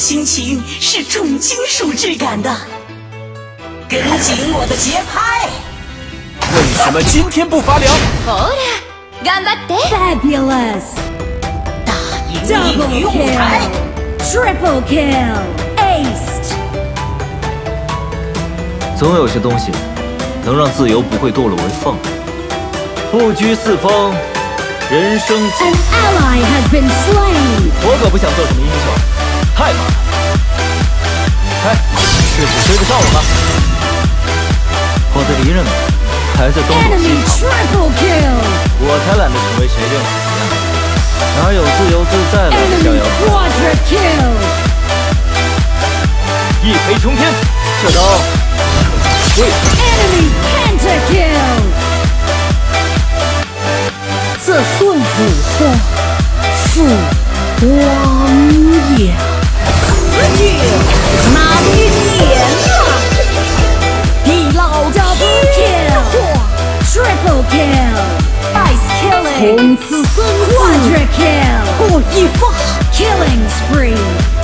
心情是重金属质感的，跟紧我的节拍。 为什么今天不发凉？ ほら、頑張って。 Fabulous. 大赢你女舞台。 Triple kill. Aced. 总有些东西能让自由不会堕落为放任。不拘四方，人生。 An ally has been slain. 我可不想做什么英雄，太麻烦。哎，是不是追得上我吗？我的敌人们还在东躲西 Enemy 藏， triple kill. 我才懒得成为谁认可的样子。哪有自由自在的逍 Enemy 遥自在？ quadra kill. 一飞冲天，这刀可是贵。 Enemy penta kill. 这孙子话是王爷。 哪里脸啊？ 地老 double kill. Triple kill. Ice killing， 从此生 quadra kill. 过一发。 Killing spree.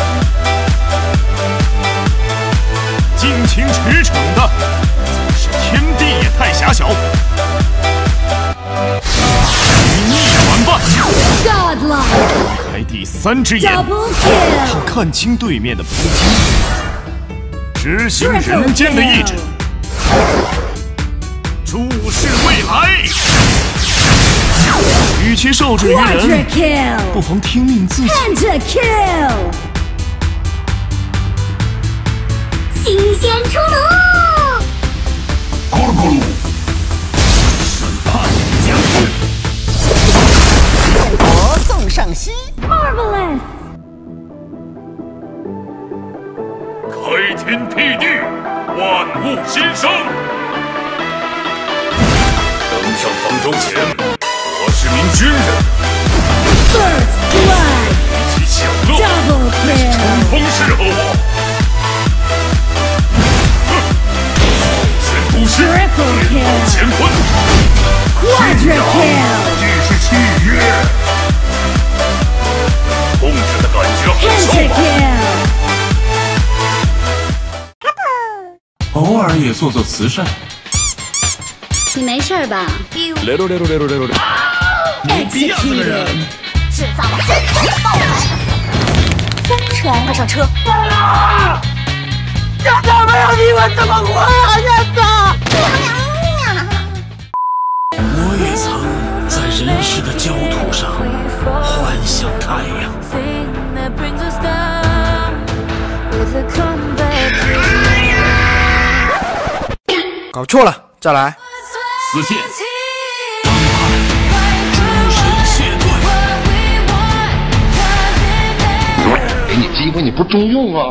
尽情驰骋的，总是天地也太狭小。你逆转吧！ Godlike. 开第3只眼， Double kill. 他看清对面的不羁，执行人间的意志，注视未来。与其受制于 Quadra 人， kill. 不妨听命自己。 Penta kill. 新鲜出炉！ 审判将至， 我送上西。 Marvelous. 开天辟地，万物新生。登上方舟前，我是名军人， First blood. 比起享乐， Double 冲 kill. 锋适合我。先出师， Triple 练 kill. 到乾坤， Quadra kill. 亦是契约。控制的感觉好 Penta 受吗？ kill. 偶尔也做做慈善。 你没事吧？ 没必要这个人。 制造真正的爆牌！疯传，快上车！ 让他们让你们怎么活啊？现在。 我也曾在人世的焦土上幻想太阳。 搞错了，再来。 死线，当派诸神谢罪。 给你机会你不中用啊！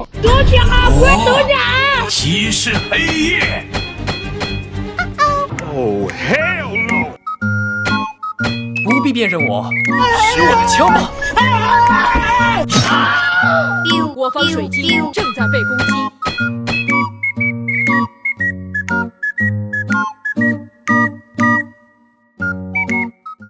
骑士黑夜。Oh hell no！ 不必辨认我，使我的枪吧。 我方水晶正在被攻击。